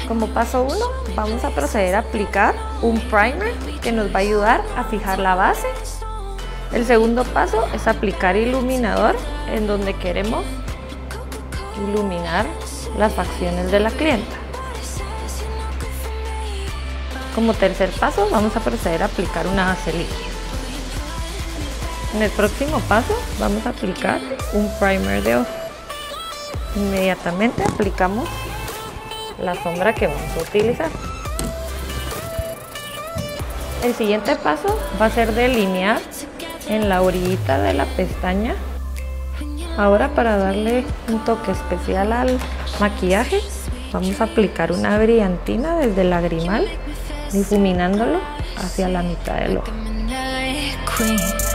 Como paso 1, vamos a proceder a aplicar un primer que nos va a ayudar a fijar la base. El segundo paso es aplicar iluminador en donde queremos iluminar las facciones de la clienta. Como tercer paso, vamos a proceder a aplicar una base líquida. En el próximo paso vamos a aplicar un primer de ojo. Inmediatamente aplicamos la sombra que vamos a utilizar. El siguiente paso va a ser delinear en la orillita de la pestaña. Ahora, para darle un toque especial al maquillaje, vamos a aplicar una brillantina desde el lagrimal, difuminándolo hacia la mitad del ojo.